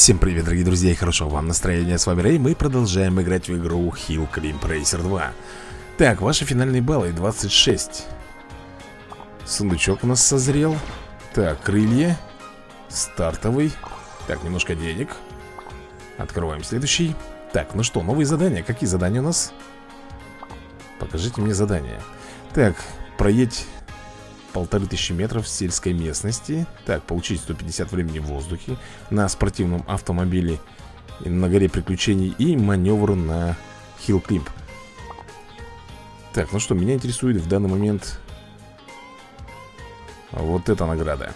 Всем привет, дорогие друзья, и хорошего вам настроения. С вами Рэй, мы продолжаем играть в игру Hill Climb Racer 2. Так, ваши финальные баллы 26. Сундучок у нас созрел. Так, крылья. Стартовый. Так, немножко денег. Открываем следующий. Так, ну что, новые задания. Какие задания у нас? Покажите мне задания. Так, проедь 1500 метров в сельской местности. Так, получить 150 времени в воздухе на спортивном автомобиле на горе приключений и маневр на Hill Climb. Так, ну что, меня интересует в данный момент вот эта награда.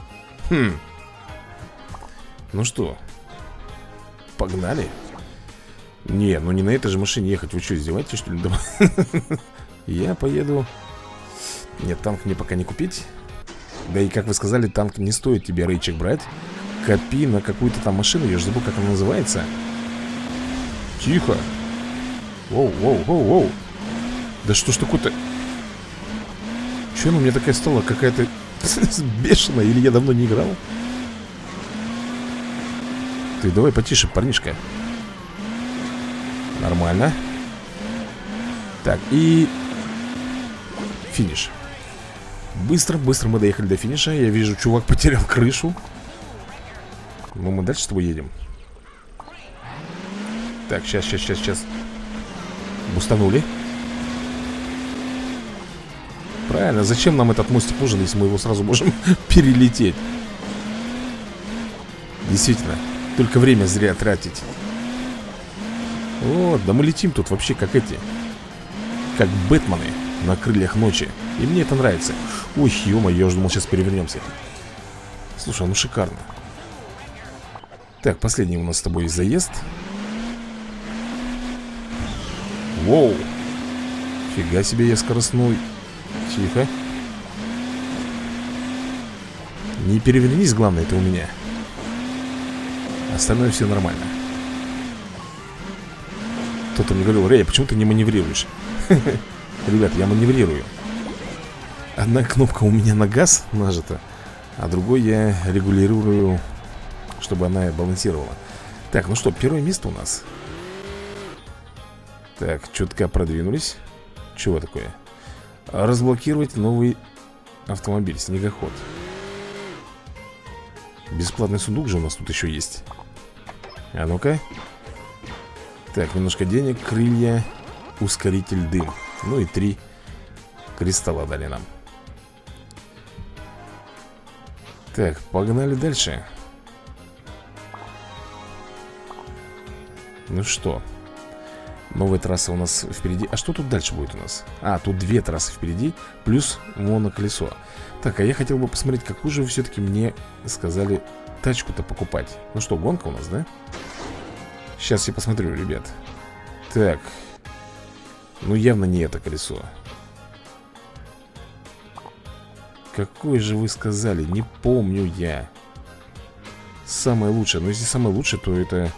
Ну что, погнали. Не, ну не на этой же машине ехать. Вы что, издеваетесь, что ли? Я поеду... Нет, танк мне пока не купить. Да и, как вы сказали, танк не стоит тебе, Рейчик, брать. Копи на какую-то там машину. Я же забыл, как она называется. Тихо. Воу, воу, воу, воу. Да что ж такое-то? Че она у меня такая стала? Какая-то бешеная. Или я давно не играл? Ты давай потише, парнишка. Нормально. Так, и... финиш. Быстро мы доехали до финиша. Я вижу, чувак потерял крышу. Ну, мы дальше с тобой едем. Так, сейчас. Бустанули. Правильно, зачем нам этот мостик нужен, если мы его сразу можем перелететь? Действительно, только время зря тратить. Вот, да мы летим тут вообще как эти. Как Бэтмены на крыльях ночи. И мне это нравится. Ой, ё-моё, я уже думал, сейчас перевернемся. Слушай, ну шикарно. Так, последний у нас с тобой заезд. Воу. Фига себе, я скоростной. Тихо. Не перевернись, главное, это у меня. Остальное все нормально. Кто-то мне говорил: Рэй, почему ты не маневрируешь? Ребят, я маневрирую. Одна кнопка у меня на газ нажата, а другой я регулирую, чтобы она балансировала. Так, ну что, первое место у нас. Так, чутка продвинулись. Чего такое? Разблокировать новый автомобиль, снегоход. Бесплатный сундук же у нас тут еще есть. А ну-ка. Так, немножко денег, крылья, ускоритель, дым. Ну и 3 кристалла дали нам. Так, погнали дальше. Ну что, новая трасса у нас впереди. А что тут дальше будет у нас? А, тут 2 трассы впереди, плюс моноколесо. Так, а я хотел бы посмотреть, какую же вы все-таки мне сказали тачку-то покупать. Ну что, гонка у нас, да? Сейчас я посмотрю, ребят. Так. Ну явно не это колесо. Какое же вы сказали? Не помню я. Самое лучшее. Но если самое лучшее, то это...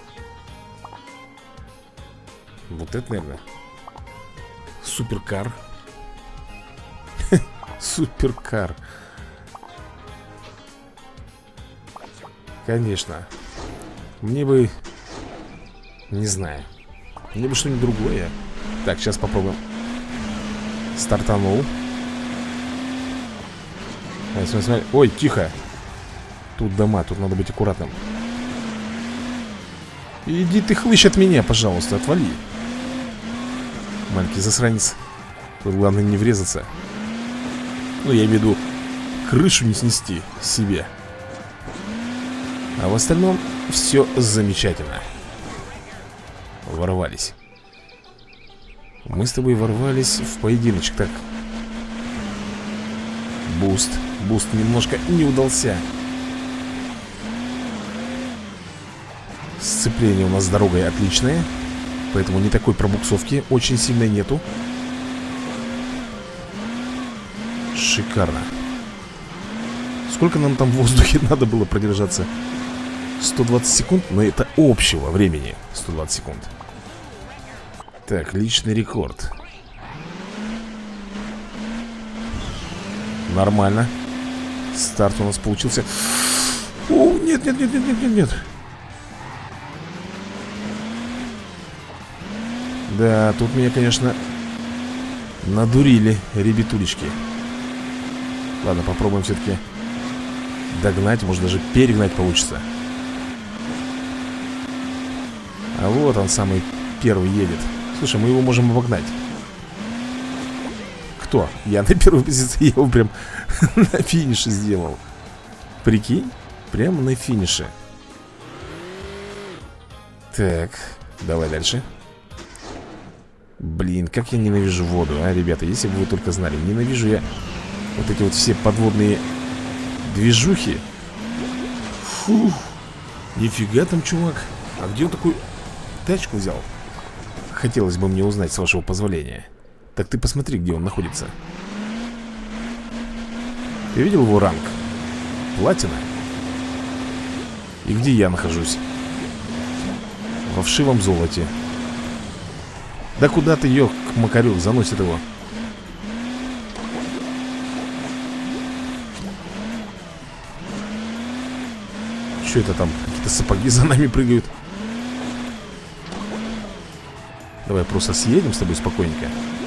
Вот это, наверное. Суперкар. Суперкар. Конечно. Мне бы... Не знаю. Мне бы что-нибудь другое. Так, сейчас попробуем. Стартанул. Смотри. Ой, тихо. Тут дома, тут надо быть аккуратным. Иди ты, хлыщ, от меня, пожалуйста, отвали. Маленький засранец. Тут главное не врезаться. Ну, я имею в виду, крышу не снести себе. А в остальном все замечательно. Ворвались. Мы с тобой ворвались в поединочек. Так. Буст. Буст немножко не удался. Сцепление у нас с дорогой отличное, поэтому не такой пробуксовки очень сильной нету. Шикарно. Сколько нам там в воздухе надо было продержаться? 120 секунд, но это общего времени 120 секунд. Так, личный рекорд. Нормально. Старт у нас получился. О, нет. Да, тут меня, конечно, надурили ребятулечки. Ладно, попробуем все-таки догнать, может даже перегнать получится. А вот он самый первый едет. Слушай, мы его можем обогнать. Кто? Я на первой позиции, я его прям на финише сделал. Прикинь, прямо на финише. Так, давай дальше. Блин, как я ненавижу воду, а, ребята, если бы вы только знали. Ненавижу я вот эти вот все подводные движухи. Фух. Нифига там, чувак. А где он такую тачку взял? Хотелось бы мне узнать, с вашего позволения. Так ты посмотри, где он находится. Ты видел его ранг? Платина. И где я нахожусь? Во вшивом золоте. Да куда ты, ёк, макарёк, заносит его. Что это там? Какие-то сапоги за нами прыгают. Давай просто съедем с тобой спокойненько.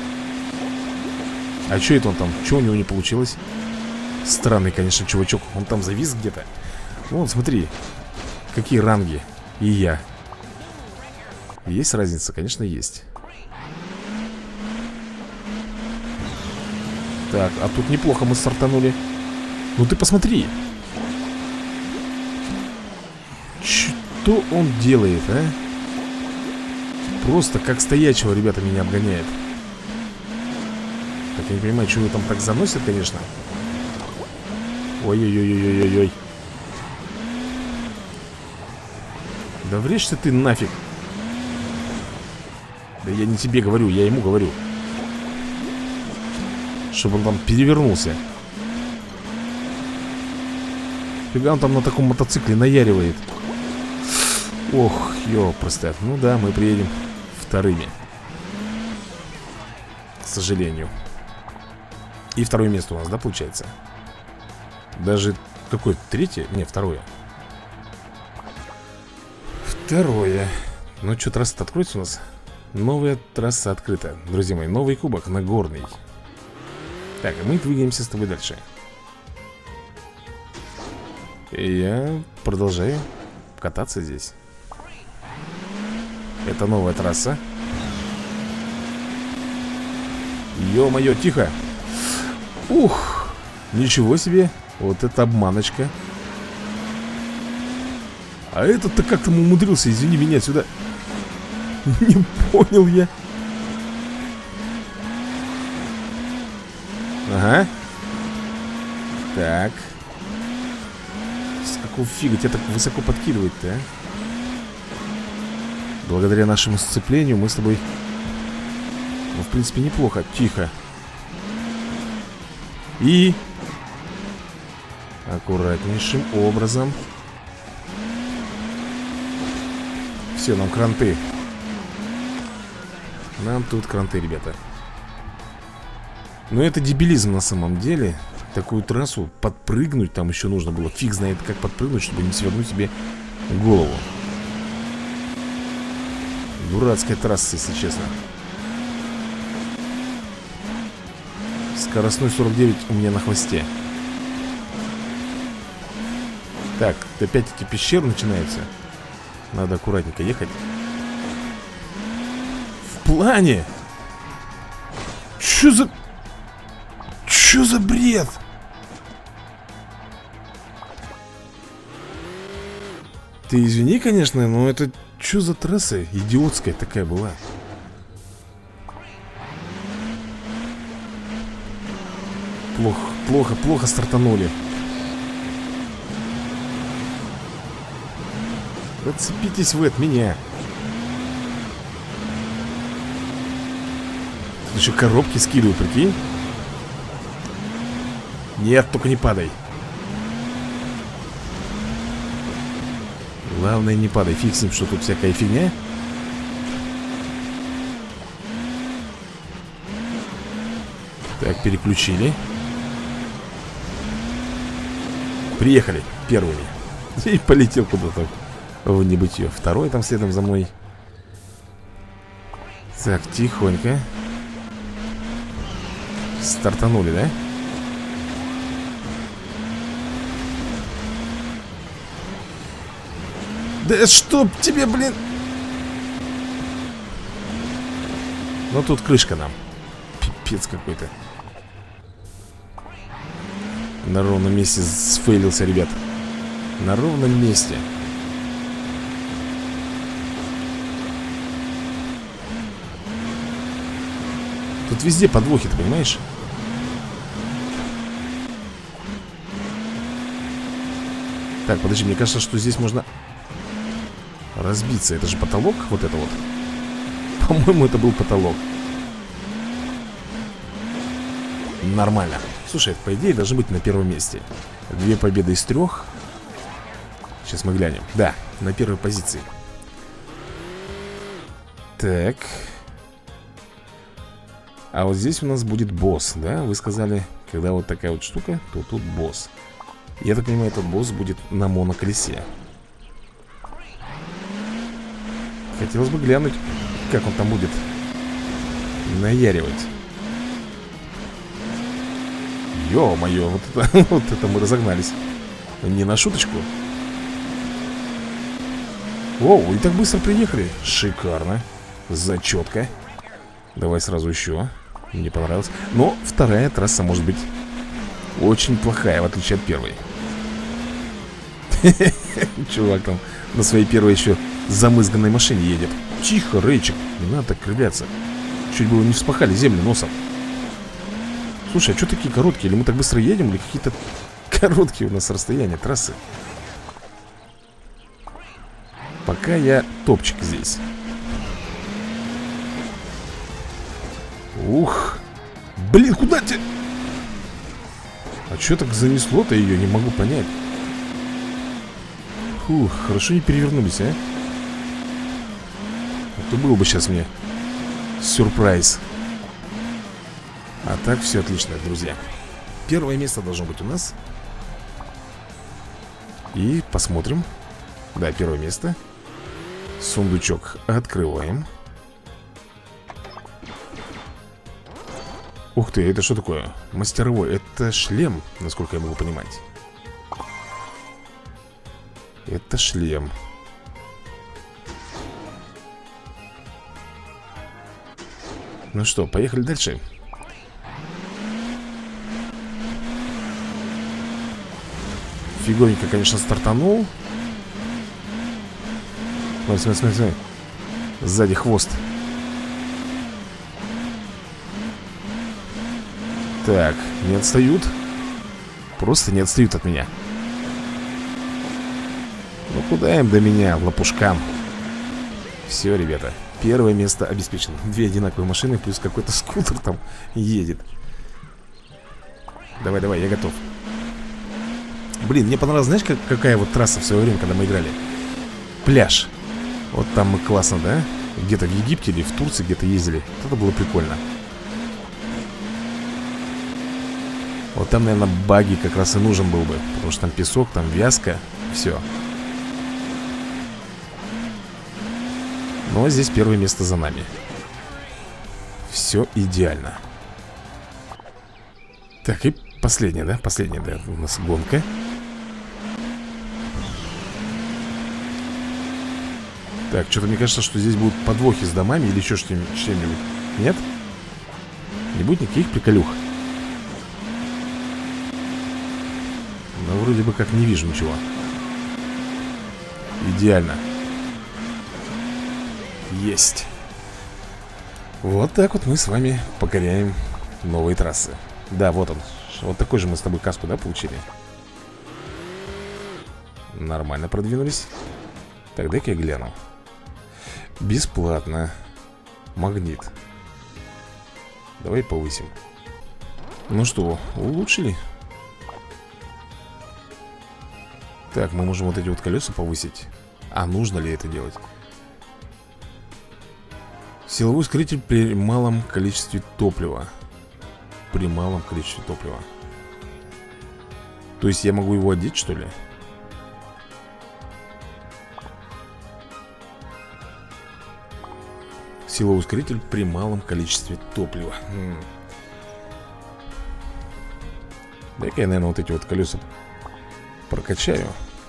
А что это он там? Что у него не получилось? Странный, конечно, чувачок. Он там завис где-то. Вон, смотри. Какие ранги. И я. Есть разница? Конечно, есть. Так, а тут неплохо мы стартанули. Ну ты посмотри. Что он делает, а? Просто как стоячего, ребята, меня обгоняет. Так, я не понимаю, что его там так заносит, конечно. Ой-ой-ой-ой-ой-ой. Да врежься ты нафиг. Да я не тебе говорю, я ему говорю. Чтобы он там перевернулся. Фига он там на таком мотоцикле наяривает. Ох, ёпростат. Ну да, мы приедем вторыми. К сожалению. И второе место у нас, да, получается? Даже какое-то третье? Не, второе. Второе. Ну что, трасса-то откроется у нас? Новая трасса открыта. Друзья мои, новый кубок, Нагорный. Так, а мы двигаемся с тобой дальше. И я продолжаю кататься здесь. Это новая трасса. Ё-моё, тихо. Ух, ничего себе. Вот это обманочка. А этот-то как там умудрился, извини меня, сюда. Не понял я. Ага. Так. С какого фига тебя так высоко подкидывает-то, а? Благодаря нашему сцеплению мы с тобой, ну, в принципе, неплохо. Тихо. И аккуратнейшим образом. Все, нам кранты. Нам тут кранты, ребята. Но это дебилизм на самом деле. Такую трассу подпрыгнуть там еще нужно было. Фиг знает, как подпрыгнуть, чтобы не свернуть себе голову. Дурацкая трасса, если честно. Скоростной 49 у меня на хвосте. Так, опять эти пещеры начинаются. Надо аккуратненько ехать. В плане? Чё за бред? Ты извини, конечно, но это чё за трасса идиотская такая была? Плохо стартанули. Отцепитесь вы от меня. Тут еще коробки скидываю, прикинь. Нет, только не падай. Главное, не падай. Фиг с ним, что тут всякая фигня. Так, переключили. Приехали первыми. И полетел куда-то в небытие. Второй там следом за мной. Так, тихонько. Стартанули, да? Да чтоб тебе, блин. Ну тут крышка нам. Пипец какой-то. На ровном месте сфейлился, ребят. На ровном месте. Тут везде подвохи, ты понимаешь? Так, подожди, мне кажется, что здесь можно разбиться. Это же потолок, вот это вот. По-моему, это был потолок. Нормально. Слушай, по идее, должны быть на первом месте. 2 победы из 3. Сейчас мы глянем. Да, на первой позиции. Так. А вот здесь у нас будет босс, да? Вы сказали, когда вот такая вот штука, то тут босс. Я так понимаю, этот босс будет на моноколесе. Хотелось бы глянуть, как он там будет наяривать. Ё-моё, вот это мы разогнались. Не на шуточку. Оу, и так быстро приехали. Шикарно. Зачетка. Давай сразу еще. Мне понравилось. Но вторая трасса может быть очень плохая, в отличие от первой. Чувак там на своей первой еще замызганной машине едет. Тихо, Рейчик, не надо так кривляться. Чуть было не вспахали землю носом. Слушай, а что такие короткие? Или мы так быстро едем, или какие-то короткие у нас расстояния трассы? Пока я топчик здесь. Ух. Блин, куда ты? А что так занесло-то ее, не могу понять. Фух, хорошо не перевернулись, а? А то было бы сейчас мне сюрприз. А так все отлично, друзья. Первое место должно быть у нас. И посмотрим. Да, первое место. Сундучок открываем. Ух ты, это что такое? Мастеровой. Это шлем, насколько я могу понимать. Это шлем. Ну что, поехали дальше. Фиговенько, конечно, стартанул. Смотри, смотри, смотри. Сзади хвост. Так, не отстают. Просто не отстают от меня. Ну куда им до меня, лопушкам? Все, ребята, первое место обеспечено. 2 одинаковые машины, плюс какой-то скутер там едет. Давай, давай, я готов. Блин, мне понравилось, знаешь, какая вот трасса в свое время, когда мы играли? Пляж. Вот там мы классно, да? Где-то в Египте или в Турции где-то ездили. Это было прикольно. Вот там, наверное, баги как раз и нужен был бы. Потому что там песок, там вязка. Все. Но здесь первое место за нами. Все идеально. Так, и последняя, да? Последняя, да, у нас гонка. Так, что-то мне кажется, что здесь будут подвохи с домами или еще что-нибудь. Нет? Не будет никаких приколюх. Но вроде бы как не вижу ничего. Идеально. Есть. Вот так вот мы с вами покоряем новые трассы. Да, вот он. Вот такой же мы с тобой каску, да, получили? Нормально продвинулись. Так, дай-ка я гляну. Бесплатно. Магнит. Давай повысим. Ну что, улучшили? Так, мы можем вот эти вот колеса повысить. А нужно ли это делать? Силовой ускоритель при малом количестве топлива. При малом количестве топлива. То есть я могу его одеть, что ли? Силовой ускоритель при малом количестве топлива. Дай-ка я, наверное, вот эти вот колеса прокачаю.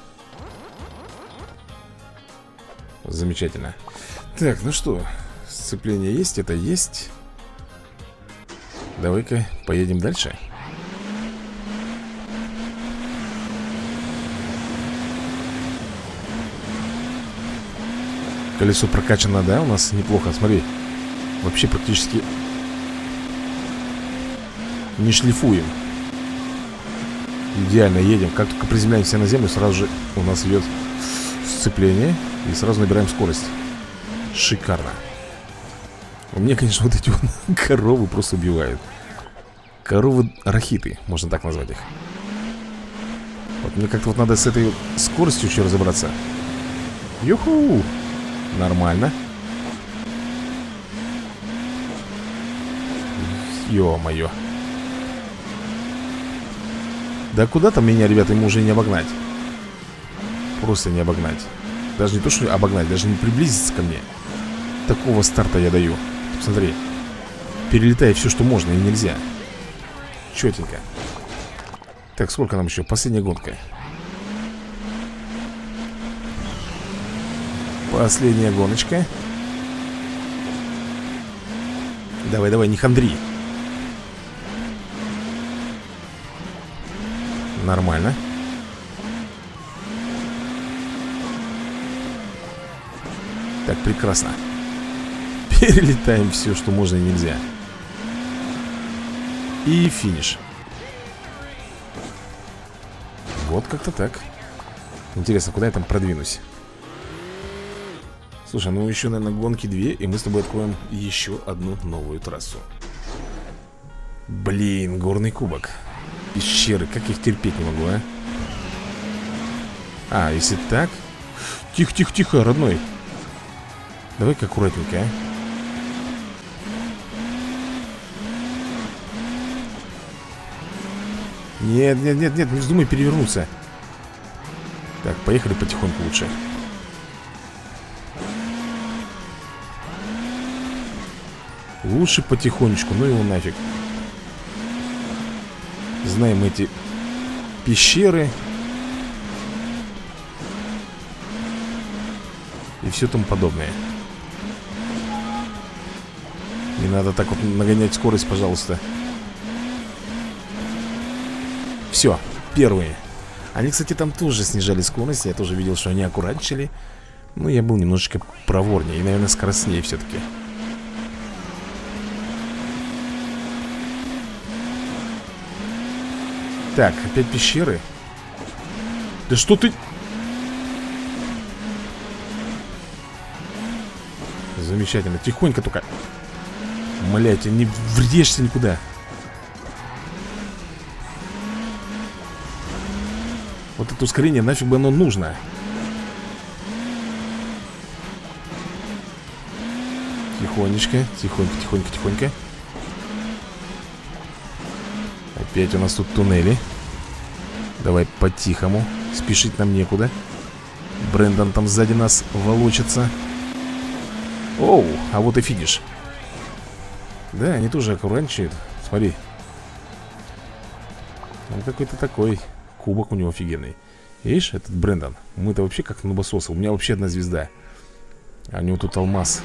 Замечательно. Так, ну что, сцепление есть, это есть. Давай-ка поедем дальше. Колесо прокачано, да, у нас неплохо, смотри. Вообще практически не шлифуем. Идеально едем. Как только приземляемся на землю, сразу же у нас идет сцепление. И сразу набираем скорость. Шикарно. У меня, конечно, вот эти вот коровы просто убивают. Коровы-рахиты, можно так назвать их. Вот мне как-то вот надо с этой скоростью еще разобраться. Юху! Нормально. Ё-моё. Да куда там меня, ребята, ему уже не обогнать. Просто не обогнать. Даже не то, что обогнать, даже не приблизиться ко мне. Такого старта я даю. Посмотри. Перелетая все, что можно и нельзя. Четенько. Так, сколько нам еще? Последняя гонка. Последняя гоночка. Давай, давай, не хандри. Нормально. Так, прекрасно. Перелетаем все, что можно и нельзя. И финиш. Вот как-то так. Интересно, куда я там продвинусь? Слушай, ну еще, наверное, гонки 2, и мы с тобой откроем еще одну новую трассу. Блин, горный кубок. Пещеры, как их терпеть не могу, а? А, если так... Тихо, тихо, тихо, родной. Давай-ка аккуратненько, а. Нет, нет, нет, нет, не вздумай перевернуться. Так, поехали потихоньку лучше. Лучше потихонечку, ну его нафиг. Знаем эти пещеры и все тому подобное. Не надо так вот нагонять скорость, пожалуйста. Все, первые. Они, кстати, там тоже снижали скорость. Я тоже видел, что они аккуратничали. Но я был немножечко проворнее и, наверное, скоростнее все-таки. Так, опять пещеры. Да что ты... Замечательно, тихонько только. Млять, не врежься никуда. Вот это ускорение, нафиг бы оно нужно. Тихонечко, тихонько, тихонько, тихонько. Опять у нас тут туннели. Давай по-тихому. Спешить нам некуда. Брэндон там сзади нас волочится. Оу, а вот и финиш. Да, они тоже аккуратничают. Смотри. Он какой-то такой. Кубок у него офигенный. Видишь, этот Брэндон. Мы-то вообще как нубососы. У меня вообще одна звезда. А у него тут алмаз.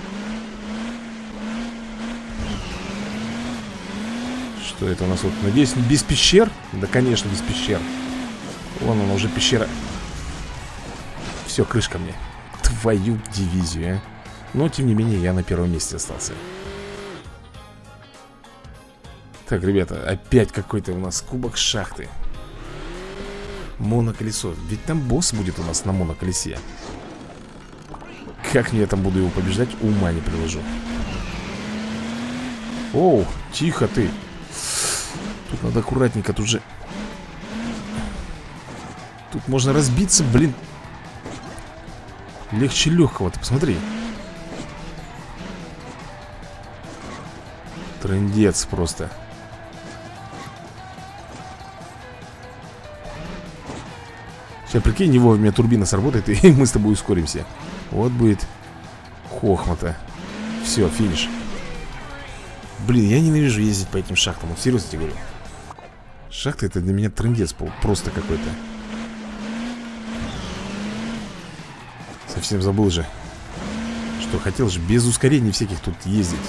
Что это у нас вот? Надеюсь, без пещер? Да, конечно, без пещер. Вон она уже пещера. Все, крышка мне. Твою дивизию, а. Но, тем не менее, я на первом месте остался. Так, ребята, опять какой-то у нас кубок шахты. Моноколесо. Ведь там босс будет у нас на моноколесе. Как мне я там буду его побеждать, ума не приложу. Оу, тихо ты. Тут надо аккуратненько, тут же... Тут можно разбиться, блин. Легче легкого, ты посмотри. Трындец просто. Сейчас, прикинь, не вовремя турбина сработает, и мы с тобой ускоримся. Вот будет хохма-то. Все, финиш. Блин, я ненавижу ездить по этим шахтам. Вот серьезно тебе говорю. Шахта это для меня трындец просто какой-то. Совсем забыл же, что хотел же без ускорений всяких тут ездить.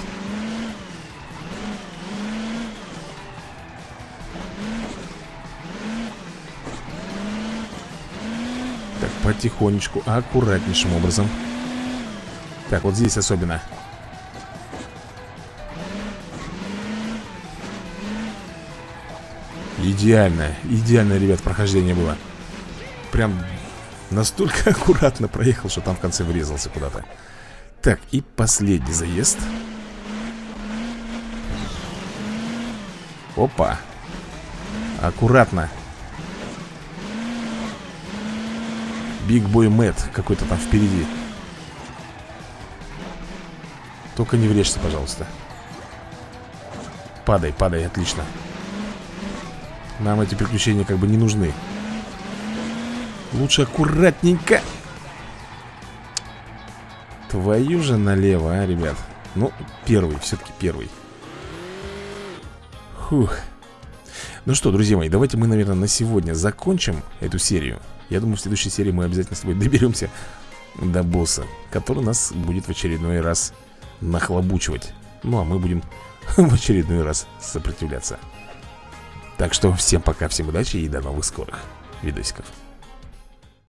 Так, потихонечку, аккуратнейшим образом. Так, вот здесь особенно. Идеально, идеальное, ребят, прохождение было. Прям настолько аккуратно проехал, что там в конце врезался куда-то. Так, и последний заезд. Опа. Аккуратно. Биг Бой Мэтт какой-то там впереди. Только не врежься, пожалуйста. Падай, падай, отлично. Нам эти приключения как бы не нужны. Лучше аккуратненько. Твою же налево, а, ребят. Ну, первый, все-таки первый. Фух. Ну что, друзья мои, давайте мы, наверное, на сегодня закончим эту серию. Я думаю, в следующей серии мы обязательно с тобой доберемся до босса, который нас будет в очередной раз нахлобучивать. Ну, а мы будем в очередной раз сопротивляться. Так что всем пока, всем удачи и до новых скорых видосиков.